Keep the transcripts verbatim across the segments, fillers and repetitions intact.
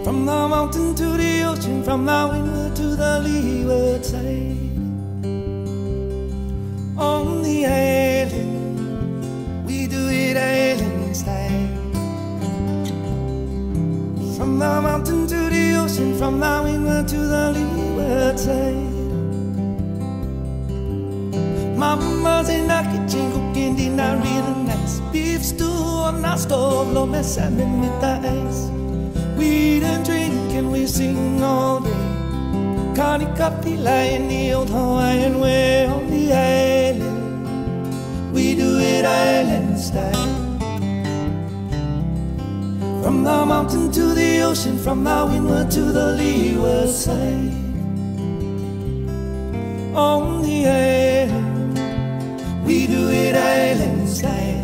From the mountain to the ocean, from the windward to the leeward side. On the island, we do it island style. From the mountain to the ocean, from the windward to the leeward side. Mama's in the kitchen cooking dinner real nice. Beef stew on the stove, low my salmon with the ice. We eat and drink and we sing all day. Connie coffee lie in the old Hawaiian way. On the island, we do it island style. From the mountain to the ocean, from the windward to the leeward side. On the island, we do it island style.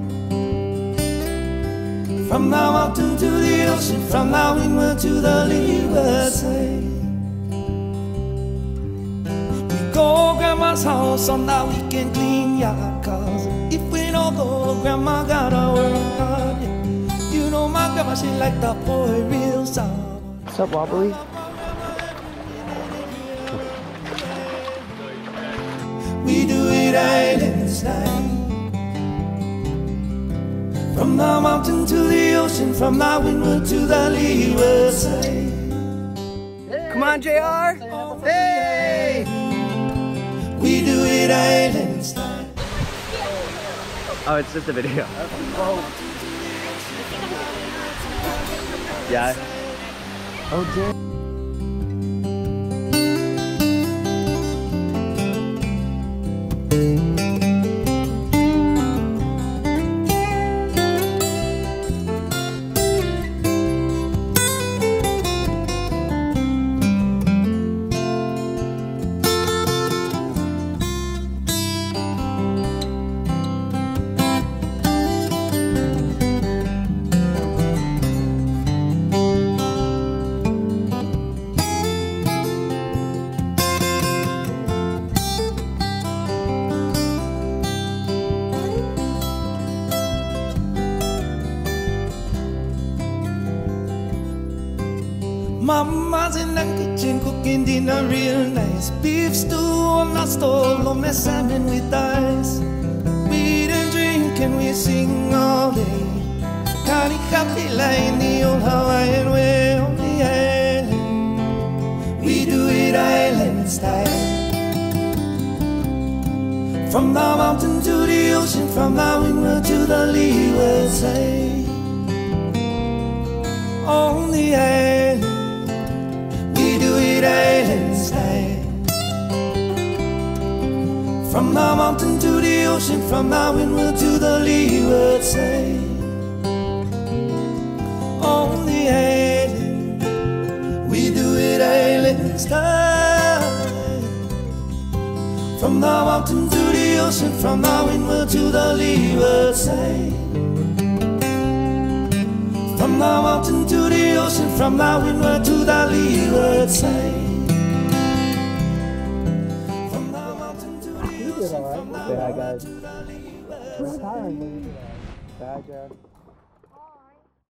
From the mountain to the ocean, from the windward to the leeward side. We go grandma's house on the weekend, clean yard cars. If we don't go, grandma gotta work hard. Yeah. You know my grandma, she like the boy real sour. What's up, Wobbly? We do it island style. From the mountain to the ocean, from the windward to the leeward side. Come on, J R! Hey! We do it island style. Oh, it's just a video. Yeah. Oh, Jay. Mama's in the kitchen cooking dinner real nice. Beef stew on the stove, low my salmon with ice. We eat and drink and we sing all day. Connie coffee lie in the old Hawaiian way. On the island, we do it island style. From the mountain to the ocean, from the windward to the leeward side. On the island, island style. From the mountain to the ocean, from the windward to the leeward side. On the island, we do it island style. From the mountain to the ocean, from the windward to the leeward side. From the mountain to the ocean, from the windward to the leeward side. From the mountain to the ocean, from the windward to the leeward side. Say hi, guys. Say hi, Jared.